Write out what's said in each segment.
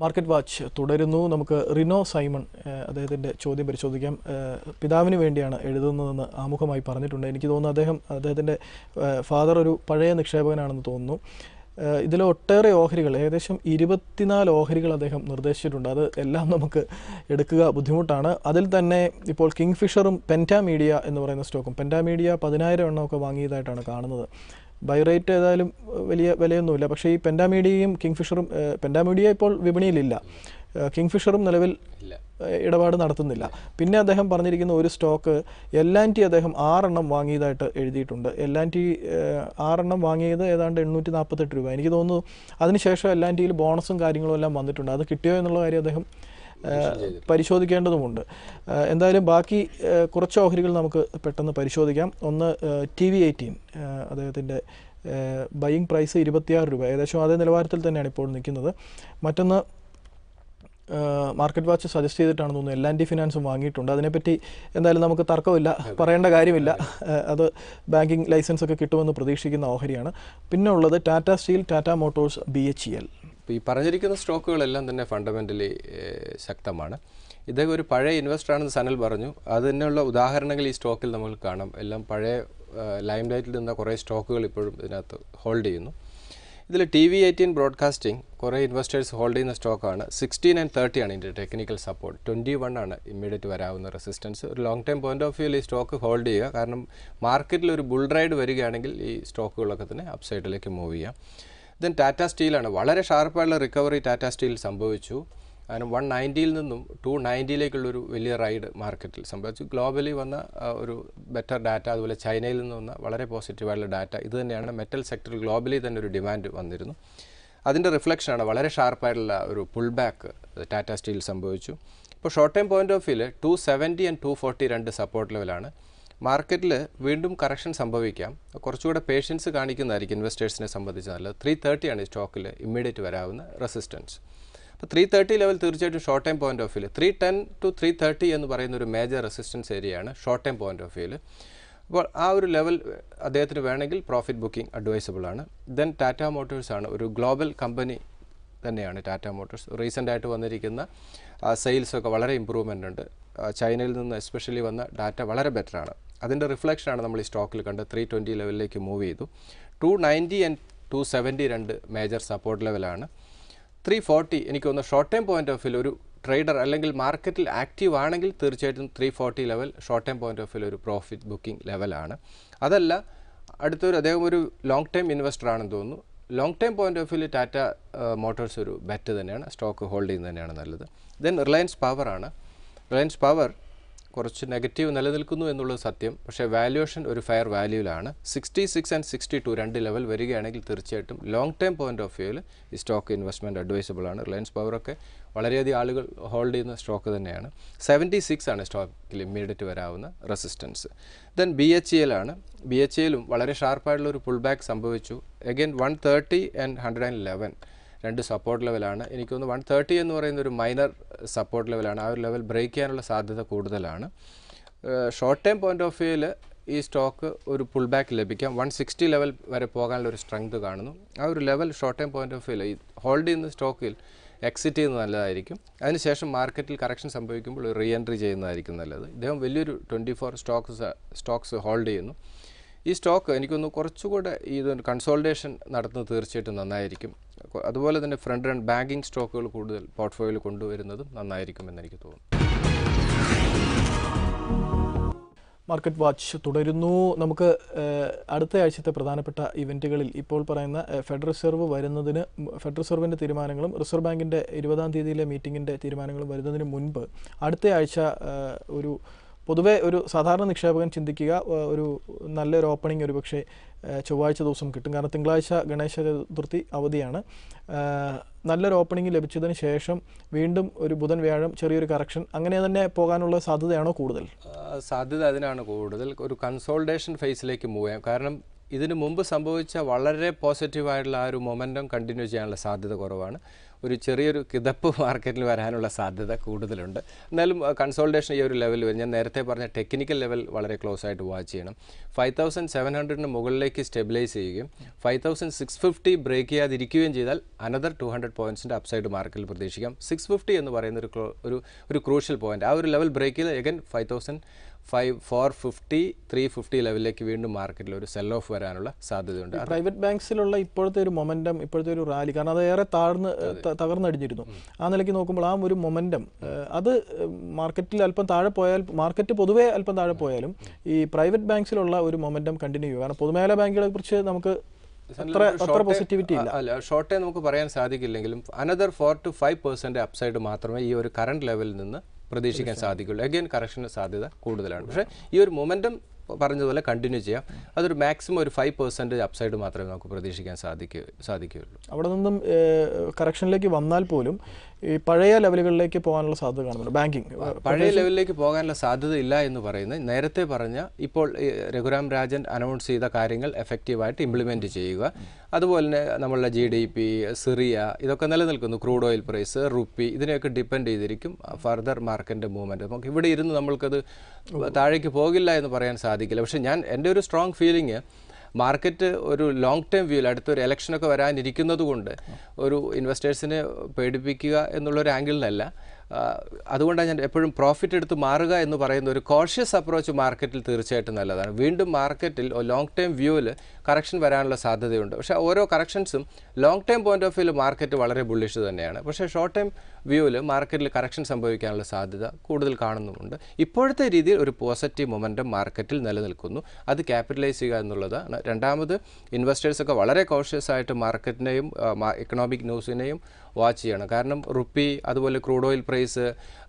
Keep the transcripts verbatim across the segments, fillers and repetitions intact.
Market watch തുടരുന്നു. നമുക്ക് Rino Simon അദ്ദേഹത്തിൻ്റെ ചോദ്യം പരിശോധിക്കാം. പിതാവിന് വേണ്ടിയാണ് എഴുതുന്നതെന്ന് ആമുഖമായി പറഞ്ഞിട്ടുണ്ട്. എനിക്ക് തോന്നുന്നു അദ്ദേഹം അദ്ദേഹത്തിൻ്റെ ഫാദർ ഒരു പഴയ നിക്ഷേപകനാണെന്ന് തോന്നുന്നു. ഇതിൽ ഒട്ടേറെ ഓഹരികൾ, ഏകദേശം ഇരുപത്തിനാല് ഓഹരികൾ അദ്ദേഹം നിർദ്ദേശിച്ചിട്ടുണ്ട്. അത് എല്ലാം നമുക്ക് എടുക്കുക ബുദ്ധിമുട്ടാണ്. അതിൽ തന്നെ ഇപ്പോൾ കിങ് ഫിഷറും പെൻറ്റാ മീഡിയ എന്ന് പറയുന്ന സ്റ്റോക്കും, പെൻറ്റാ മീഡിയ പതിനായിരം എണ്ണമൊക്കെ വാങ്ങിയതായിട്ടാണ് കാണുന്നത്. ബൈ റേറ്റ് ഏതായാലും വലിയ വിലയൊന്നുമില്ല. പക്ഷേ ഈ പെൻറ്റാ മീഡിയയും കിങ് ഫിഷറും, പെൻറ്റാ മീഡിയ ഇപ്പോൾ വിപണിയിലില്ല, കിങ് ഫിഷറും നിലവിൽ ഇടപാട് നടത്തുന്നില്ല. പിന്നെ അദ്ദേഹം പറഞ്ഞിരിക്കുന്ന ഒരു സ്റ്റോക്ക് എൽ ആൻഡ് ടി അദ്ദേഹം ആറെണ്ണം വാങ്ങിയതായിട്ട് എഴുതിയിട്ടുണ്ട്. എൽ ആൻഡ് ടി ആറെണ്ണം വാങ്ങിയത് ഏതാണ്ട് എണ്ണൂറ്റി നാൽപ്പത്തെട്ട് രൂപ. എനിക്ക് തോന്നുന്നു അതിനുശേഷം എൽ ആൻഡ് ടിയിൽ ബോണസും കാര്യങ്ങളും എല്ലാം വന്നിട്ടുണ്ട്. അത് കിട്ടിയോ എന്നുള്ള കാര്യം അദ്ദേഹം പരിശോധിക്കേണ്ടതുമുണ്ട്. എന്തായാലും ബാക്കി കുറച്ച് ഓഹരികൾ നമുക്ക് പെട്ടെന്ന് പരിശോധിക്കാം. ഒന്ന് ടി വി എയ്റ്റീൻ, അദ്ദേഹത്തിൻ്റെ ബൈയിങ് പ്രൈസ് ഇരുപത്തിയാറ് രൂപ, ഏകദേശം അതേ നിലവാരത്തിൽ തന്നെയാണ് ഇപ്പോൾ നിൽക്കുന്നത്. മറ്റൊന്ന് മാർക്കറ്റ് വാച്ച് സജസ്റ്റ് ചെയ്തിട്ടാണെന്ന് തോന്നുന്നു എൽ ആൻഡ് ടി ഫിനാൻസും വാങ്ങിയിട്ടുണ്ട്. അതിനെപ്പറ്റി എന്തായാലും നമുക്ക് തർക്കമില്ല, പറയേണ്ട കാര്യമില്ല. അത് ബാങ്കിങ് ലൈസൻസ് ഒക്കെ കിട്ടുമെന്ന് പ്രതീക്ഷിക്കുന്ന ഓഹരിയാണ്. പിന്നെ ഉള്ളത് Tata Steel, Tata Motors, B H E L. ഈ പറഞ്ഞിരിക്കുന്ന സ്റ്റോക്കുകളെല്ലാം തന്നെ ഫണ്ടമെൻ്റലി ശക്തമാണ്. ഇദ്ദേഹം ഒരു പഴയ ഇൻവെസ്റ്ററാണെന്ന് സനൽ പറഞ്ഞു. അതിനുള്ള ഉദാഹരണങ്ങൾ ഈ സ്റ്റോക്കിൽ നമുക്ക് കാണാം. എല്ലാം പഴയ ലൈം ലൈറ്റിൽ നിന്ന കുറേ സ്റ്റോക്കുകൾ ഇപ്പോഴും ഇതിനകത്ത് ഹോൾഡ് ചെയ്യുന്നു. ഇതിൽ ടി വി എയ്റ്റീൻ ബ്രോഡ്കാസ്റ്റിംഗ് കുറേ ഇൻവെസ്റ്റേഴ്സ് ഹോൾഡ് ചെയ്യുന്ന സ്റ്റോക്കാണ്. സിക്സ്റ്റീൻ ആൻഡ് തേർട്ടി ആണ് ഇതിൻ്റെ ടെക്നിക്കൽ സപ്പോർട്ട്. ട്വൻറ്റി വൺ ആണ് ഇമ്മീഡിയറ്റ് വരാവുന്ന റെസിസ്റ്റൻസ്. ഒരു ലോങ് ടൈം പോയിന്റ് ഓഫ് വ്യൂവിൽ ഈ സ്റ്റോക്ക് ഹോൾഡ് ചെയ്യുക. കാരണം മാർക്കറ്റിൽ ഒരു ബുൾ റൈഡ് വരികയാണെങ്കിൽ ഈ സ്റ്റോക്കുകളൊക്കെ തന്നെ അപ്പ് സൈഡിലേക്ക് മൂവ് ചെയ്യാം. ദെൻ ടാറ്റ സ്റ്റീലാണ്. വളരെ ഷാർപ്പായുള്ള റിക്കവറി ടാറ്റ സ്റ്റീൽ സംഭവിച്ചു. കാരണം വൺ നയൻറ്റിയിൽ നിന്നും ടു നയൻറ്റിയിലേക്കുള്ളൊരു വലിയ റൈഡ് മാർക്കറ്റിൽ സംഭവിച്ചു. ഗ്ലോബലി വന്ന ഒരു ബെറ്റർ ഡാറ്റ, അതുപോലെ ചൈനയിൽ നിന്ന് വന്ന വളരെ പോസിറ്റീവായുള്ള ഡാറ്റ, ഇത് തന്നെയാണ് മെറ്റൽ സെക്ടറിൽ ഗ്ലോബലി തന്നെ ഒരു ഡിമാൻഡ് വന്നിരുന്നു. അതിൻ്റെ റിഫ്ലക്ഷനാണ് വളരെ ഷാർപ്പായിട്ടുള്ള ഒരു പുൾ ബാക്ക് ടാറ്റ സ്റ്റീൽ സംഭവിച്ചു. ഇപ്പോൾ ഷോർട്ട് ടൈം പോയിന്റ് ഓഫ് വ്യൂവിൽ two seventy and two forty രണ്ട് സപ്പോർട്ട് ലെവലാണ്. മാർക്കറ്റിൽ വീണ്ടും കറക്ഷൻ സംഭവിക്കാം. കുറച്ചുകൂടെ പേഷ്യൻസ് കാണിക്കുന്നതായിരിക്കും ഇൻവെസ്റ്റേഴ്സിനെ സംബന്ധിച്ച് നല്ലത്. ത്രീ തേർട്ടിയാണ് ഈ സ്റ്റോക്കിൽ ഇമ്മീഡിയറ്റ് വരാവുന്ന റെസിസ്റ്റൻസ്. അപ്പോൾ ത്രീ തേർട്ടി ലെവൽ തീർച്ചയായിട്ടും ഷോർട്ട് ടൈം പോയിന്റ് ഓഫ് വ്യൂവിൽ three ten two three thirty എന്ന് പറയുന്ന ഒരു മേജർ റെസിസ്റ്റൻസ് ഏരിയയാണ് ഷോർട്ട് ടൈം പോയിന്റ് ഓഫ് വ്യൂവിൽ. അപ്പോൾ ആ ഒരു ലെവൽ അദ്ദേഹത്തിന് വേണമെങ്കിൽ പ്രോഫിറ്റ് ബുക്കിംഗ് അഡ്വൈസബിൾ ആണ്. ദെൻ ടാറ്റ മോട്ടോഴ്സ് ആണ്. ഒരു ഗ്ലോബൽ കമ്പനി തന്നെയാണ് ടാറ്റ മോട്ടോഴ്സ്. റീസെൻ്റായിട്ട് വന്നിരിക്കുന്ന സെയിൽസൊക്കെ വളരെ ഇമ്പ്രൂവ്മെൻ്റ് ഉണ്ട്. ചൈനയിൽ നിന്ന് എസ്പെഷ്യലി വന്ന ഡാറ്റ വളരെ ബെറ്ററാണ്. അതിൻ്റെ റിഫ്ലക്ഷനാണ് നമ്മൾ ഈ സ്റ്റോക്കിൽ കണ്ട് ത്രീ ട്വൻറ്റി ലെവലിലേക്ക് മൂവ് ചെയ്തു. Two ninety and two seventy രണ്ട് മേജർ സപ്പോർട്ട് ലെവലാണ്. ത്രീ ഫോർട്ടി എനിക്ക് തോന്നുന്നു short time point of view ഒരു ട്രേഡർ അല്ലെങ്കിൽ മാർക്കറ്റിൽ ആക്റ്റീവ് ആണെങ്കിൽ തീർച്ചയായിട്ടും three forty level short time point of view ഒരു പ്രോഫിറ്റ് ബുക്കിംഗ് ലെവലാണ്. അതല്ല, അടുത്തൊരു അദ്ദേഹം ഒരു ലോങ് ടൈം ഇൻവെസ്റ്റർ ആണെന്ന് തോന്നുന്നു. Long time point of view Tata Motors ഒരു ബെറ്റ് തന്നെയാണ്, സ്റ്റോക്ക് ഹോൾഡ് ചെയ്യുന്നത് തന്നെയാണ് നല്ലത്. ദെൻ റിലയൻസ് പവർ ആണ്. റിലയൻസ് പവർ കുറച്ച് നെഗറ്റീവ് നിലനിൽക്കുന്നു എന്നുള്ളത് സത്യം. പക്ഷേ വാല്യുവേഷൻ ഒരു ഫെയർ വാല്യൂവിലാണ്. Sixty six and sixty two രണ്ട് ലെവൽ വരികയാണെങ്കിൽ തീർച്ചയായിട്ടും ലോങ് ടൈം പോയിന്റ് ഓഫ് വ്യൂവിൽ ഈ സ്റ്റോക്ക് ഇൻവെസ്റ്റ്മെൻറ്റ് അഡ്വൈസബിൾ ആണ്. റിലയൻസ് പവറൊക്കെ വളരെയധികം ആളുകൾ ഹോൾഡ് ചെയ്യുന്ന സ്റ്റോക്ക് തന്നെയാണ്. സെവൻറ്റി സിക്സ് ആണ് സ്റ്റോക്കിൽ ഇമ്മീഡിയറ്റ് വരാവുന്ന resistance. Then B H E L ആണ്. ബി എച്ച് ഇ എല്ലും വളരെ ഷാർപ്പായിട്ടുള്ള ഒരു പുൾ ബാക്ക് സംഭവിച്ചു. Again one thirty and hundred and eleven രണ്ട് സപ്പോർട്ട് ലെവലാണ്. എനിക്കൊന്ന് വൺ തേർട്ടി എന്ന് പറയുന്ന ഒരു മൈനർ സപ്പോർട്ട് ലെവലാണ്. ആ ഒരു ലെവൽ ബ്രേക്ക് ചെയ്യാനുള്ള സാധ്യത കൂടുതലാണ്. ഷോർട്ട് ടൈം പോയിന്റ് ഓഫ് വ്യൂവിൽ ഈ സ്റ്റോക്ക് ഒരു പുൾ ബാക്ക് ലഭിക്കാം. വൺ സിക്സ്റ്റി ലെവൽ വരെ പോകാനുള്ള ഒരു സ്ട്രെങ്ത് കാണുന്നു. ആ ഒരു level short time point of വ്യൂവിൽ ഈ ഹോൾഡ് ചെയ്യുന്ന സ്റ്റോക്കിൽ എക്സിറ്റ് ചെയ്യുന്നത് നല്ലതായിരിക്കും. അതിനുശേഷം മാർക്കറ്റിൽ കറക്ഷൻ സംഭവിക്കുമ്പോൾ റീ എൻട്രി ചെയ്യുന്നതായിരിക്കും നല്ലത്. ഇദ്ദേഹം വലിയൊരു twenty four stocks stocks hold ചെയ്യുന്നു. ഈ സ്റ്റോക്ക് എനിക്കൊന്ന് കുറച്ചുകൂടെ ഇതൊരു കൺസോൾട്ടേഷൻ നടത്തുന്നത് തീർച്ചയായിട്ടും നന്നായിരിക്കും. അതുപോലെ തന്നെ ഫ്രണ്ട് റൺ ബാങ്കിങ് സ്റ്റോക്കുകൾ കൂടുതൽ പോർട്ട്ഫോളിയോയിൽ കൊണ്ടുവരുന്നതും നന്നായിരിക്കുമെന്ന് എനിക്ക് തോന്നുന്നു. മാർക്കറ്റ് വാച്ച് തുടരുന്നു. നമുക്ക് അടുത്ത ആഴ്ചത്തെ പ്രധാനപ്പെട്ട ഇവൻറ്റുകളിൽ ഇപ്പോൾ പറയുന്ന ഫെഡറൽ റിസർവ് വരുന്നതിന് ഫെഡറൽ റിസർവിൻ്റെ തീരുമാനങ്ങളും റിസർവ് ബാങ്കിൻ്റെ ഇരുപതാം തീയതിയിലെ മീറ്റിങ്ങിൻ്റെ തീരുമാനങ്ങളും വരുന്നതിന് മുൻപ് അടുത്ത ആഴ്ച ഒരു പൊതുവെ ഒരു സാധാരണ നിക്ഷേപകൻ ചിന്തിക്കുക ഒരു നല്ലൊരു ഓപ്പണിംഗ് ഒരു പക്ഷേ ചൊവ്വാഴ്ച ദിവസം കിട്ടും. കാരണം തിങ്കളാഴ്ച ഗണേശ ചതുർത്ഥി അവധിയാണ്. നല്ലൊരു ഓപ്പണിംഗ് ലഭിച്ചതിന് ശേഷം വീണ്ടും ഒരു ബുധൻ വ്യാഴം ചെറിയൊരു കറക്ഷൻ അങ്ങനെ തന്നെ പോകാനുള്ള സാധ്യതയാണോ കൂടുതൽ? സാധ്യത അതിനാണ് കൂടുതൽ. ഒരു കൺസോൾട്ടേഷൻ ഫേസിലേക്ക് മൂവ് ചെയ്യാം. കാരണം ഇതിനു മുമ്പ് സംഭവിച്ച വളരെ പോസിറ്റീവായിട്ടുള്ള ആ ഒരു മൊമെൻറ്റം കണ്ടിന്യൂ ചെയ്യാനുള്ള സാധ്യത കുറവാണ്. ഒരു ചെറിയൊരു കിതപ്പ് മാർക്കറ്റിൽ വരാനുള്ള സാധ്യത കൂടുതലുണ്ട്. എന്നാലും കൺസോൾട്ടേഷൻ ഈ ഒരു ലെവൽ വരും. ഞാൻ നേരത്തെ പറഞ്ഞ ടെക്നിക്കൽ ലെവൽ വളരെ ക്ലോസ് ആയിട്ട് വാച്ച് ചെയ്യണം. ഫൈവ് തൗസൻഡ് സെവൻ ഹൺഡ്രഡിന് മുകളിലേക്ക് സ്റ്റെബിലൈസ് ചെയ്യുകയും five thousand six fifty break ചെയ്യാതിരിക്കുകയും ചെയ്താൽ അനദർ ടു ഹൺഡ്രഡ് പോയിൻറ്റ്സിൻ്റെ അപ്സൈഡ് മാർക്കറ്റിൽ പ്രതീക്ഷിക്കാം. സിക്സ് ഫിഫ്റ്റി എന്ന് പറയുന്ന ഒരു ഒരു ഒരു ക്രൂഷ്യൽ പോയിന്റ്, ആ ഒരു ലെവൽ ബ്രേക്ക് ചെയ്ത് again five thousand five four fifty three fifty ലെവലിലേക്ക് വീണ്ടും മാർക്കറ്റിൽ ഒരു സെൽ ഓഫ് വരാനുള്ള സാധ്യതയുണ്ട്. പ്രൈവറ്റ് ബാങ്ക്സിലുള്ള ഇപ്പോഴത്തെ ഒരു മൊമെൻറ്റം, ഇപ്പോഴത്തെ ഒരു റാലി, കാരണം അത് ഏറെ താഴ്ന്ന് തകർന്നടിഞ്ഞിരുന്നു. ആ നിലയ്ക്ക് നോക്കുമ്പോൾ ആ ഒരു മൊമെൻറ്റം അത് മാർക്കറ്റിൽ അല്പം താഴെ പോയാൽ, മാർക്കറ്റ് പൊതുവേ അല്പം താഴെ പോയാലും ഈ പ്രൈവറ്റ് ബാങ്ക്സിലുള്ള ഒരു മൊമെൻറ്റം കണ്ടിന്യൂ ചെയ്യുക. കാരണം പൊതുമേഖലാ ബാങ്കുകളെ കുറിച്ച് നമുക്ക് അത്ര അത്ര പോസിറ്റിവിറ്റി ഇല്ല. അല്ല, ഷോർട്ടേ നമുക്ക് പറയാൻ സാധിക്കില്ലെങ്കിലും another four to five percent upside മാത്രമേ ഈ ഒരു കറണ്ട് ലെവലിൽ നിന്ന് പ്രതീക്ഷിക്കാൻ സാധിക്കുള്ളൂ. അഗൈൻ കറക്ഷന് സാധ്യത കൂടുതലാണ്. പക്ഷേ ഈ ഒരു മൊമെൻറ്റം പറഞ്ഞതുപോലെ കണ്ടിന്യൂ ചെയ്യാം. അതൊരു മാക്സിമം ഒരു ഫൈവ് പെർസെൻറ്റേജ് അപ്സൈഡ് മാത്രമേ നമുക്ക് പ്രതീക്ഷിക്കാൻ സാധിക്കൂ സാധിക്കുകയുള്ളൂ. അവിടെ നിന്നും കറക്ഷനിലേക്ക് വന്നാൽ പോലും ഈ പഴയ ലെവലുകളിലേക്ക് പോകാനുള്ള സാധ്യത കാണുന്നുണ്ട്. ബാങ്കിങ് പഴയ ലെവലിലേക്ക് പോകാനുള്ള സാധ്യത ഇല്ല എന്ന് പറയുന്നത് നേരത്തെ പറഞ്ഞ ഇപ്പോൾ രഘുറാം രാജൻ അനൗൺസ് ചെയ്ത കാര്യങ്ങൾ എഫക്റ്റീവായിട്ട് ഇംപ്ലിമെൻറ്റ് ചെയ്യുക, അതുപോലെ തന്നെ നമ്മളുടെ ജി ഡി പി, സിറിയ, ഇതൊക്കെ നിലനിൽക്കുന്നു. ക്രൂഡ് ഓയിൽ പ്രൈസ്, റുപ്പി, ഇതിനെയൊക്കെ ഡിപ്പെൻഡ് ചെയ്തിരിക്കും ഫർദർ മാർക്കറ്റിൻ്റെ മൂവ്മെൻറ്റ്. നമുക്ക് ഇവിടെ ഇരുന്ന് നമ്മൾക്കത് താഴേക്ക് പോകില്ല എന്ന് പറയാൻ സാധിക്കില്ല. പക്ഷേ ഞാൻ എൻ്റെ ഒരു സ്ട്രോങ് ഫീലിംഗ് മാർക്കറ്റ് ഒരു ലോങ് ടേം വ്യൂവിൽ അടുത്തൊരു ഇലക്ഷനൊക്കെ വരാനിരിക്കുന്നത് കൊണ്ട് ഒരു ഇൻവെസ്റ്റേഴ്സിനെ പേടിപ്പിക്കുക എന്നുള്ളൊരു ആംഗിളിലല്ല. അതുകൊണ്ടാണ് ഞാൻ എപ്പോഴും പ്രോഫിറ്റ് എടുത്ത് മാറുക എന്ന് പറയുന്ന ഒരു കോഷ്യസ് അപ്രോച്ച് മാർക്കറ്റിൽ തീർച്ചയായിട്ടും നല്ലതാണ്. വീണ്ടും മാർക്കറ്റിൽ ലോങ് ടേം വ്യൂവിൽ കറക്ഷൻ വരാനുള്ള സാധ്യതയുണ്ട്. പക്ഷേ ഓരോ കറക്ഷൻസും ലോങ് ടേം പോയിന്റ് ഓഫ് വ്യൂവിൽ മാർക്കറ്റ് വളരെ ബുള്ളിഷ് തന്നെയാണ്. പക്ഷേ ഷോർട്ട് ടൈം വ്യൂവിൽ മാർക്കറ്റിൽ കറക്ഷൻ സംഭവിക്കാനുള്ള സാധ്യത കൂടുതൽ കാണുന്നുമുണ്ട്. ഇപ്പോഴത്തെ രീതിയിൽ ഒരു പോസിറ്റീവ് മൊമെൻറ്റം മാർക്കറ്റിൽ നിലനിൽക്കുന്നു. അത് ക്യാപിറ്റലൈസ് ചെയ്യുക എന്നുള്ളതാണ്. രണ്ടാമത് ഇൻവെസ്റ്റേഴ്സൊക്കെ വളരെ കോഷ്യസ് ആയിട്ട് മാർക്കറ്റിനെയും എക്കണോമിക് ന്യൂസിനെയും വാച്ച് ചെയ്യണം. കാരണം റുപ്പി, അതുപോലെ ക്രൂഡ് ഓയിൽ പ്രൈസ്,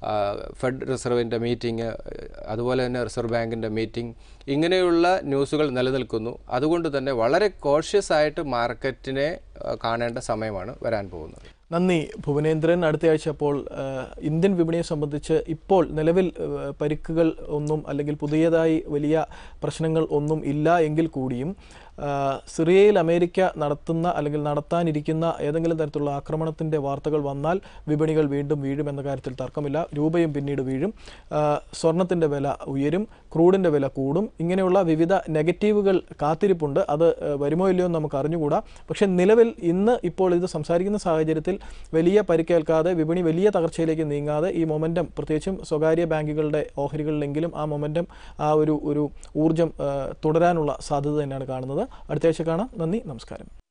ഫെഡ് റിസർവിൻ്റെ മീറ്റിംഗ്, അതുപോലെ തന്നെ റിസർവ് ബാങ്കിൻ്റെ മീറ്റിംഗ്, ഇങ്ങനെയുള്ള ന്യൂസുകൾ നിലനിൽക്കുന്നു. അതുകൊണ്ട് തന്നെ വളരെ കോഷ്യസ് ആയിട്ട് മാർക്കറ്റിനെ കാണേണ്ട സമയമാണ് വരാൻ പോകുന്നത്. നന്ദി ഭുവനേന്ദ്രൻ. അടുത്തയാഴ്ച അപ്പോൾ ഇന്ത്യൻ വിപണിയെ സംബന്ധിച്ച് ഇപ്പോൾ നിലവിൽ പരിക്കുകൾ ഒന്നും അല്ലെങ്കിൽ പുതിയതായി വലിയ പ്രശ്നങ്ങൾ ഒന്നും ഇല്ല എങ്കിൽ കൂടിയും സിറിയയിൽ അമേരിക്ക നടത്തുന്ന അല്ലെങ്കിൽ നടത്താനിരിക്കുന്ന ഏതെങ്കിലും തരത്തിലുള്ള ആക്രമണത്തിൻ്റെ വാർത്തകൾ വന്നാൽ വിപണികൾ വീണ്ടും വീഴുമെന്ന കാര്യത്തിൽ തർക്കമില്ല. രൂപയും പിന്നീട് വീഴും, സ്വർണത്തിൻ്റെ വില ഉയരും, ക്രൂഡിൻ്റെ വില കൂടും. ഇങ്ങനെയുള്ള വിവിധ നെഗറ്റീവുകൾ കാത്തിരിപ്പുണ്ട്. അത് വരുമോ ഇല്ലയോ എന്ന് നമുക്ക് അറിഞ്ഞുകൂടാ. പക്ഷേ നിലവിൽ ഇന്ന് ഇപ്പോൾ ഇത് സംസാരിക്കുന്ന സാഹചര്യത്തിൽ വലിയ പരിക്കേൽക്കാതെ, വിപണി വലിയ തകർച്ചയിലേക്ക് നീങ്ങാതെ ഈ മൊമെൻറ്റം, പ്രത്യേകിച്ചും സ്വകാര്യ ബാങ്കുകളുടെ ഓഹരികളിലെങ്കിലും ആ മൊമെൻറ്റം, ആ ഒരു ഒരു ഊർജ്ജം തുടരാനുള്ള സാധ്യത തന്നെയാണ് കാണുന്നത്. അടുത്ത ആഴ്ച കാണാം. നന്ദി, നമസ്കാരം.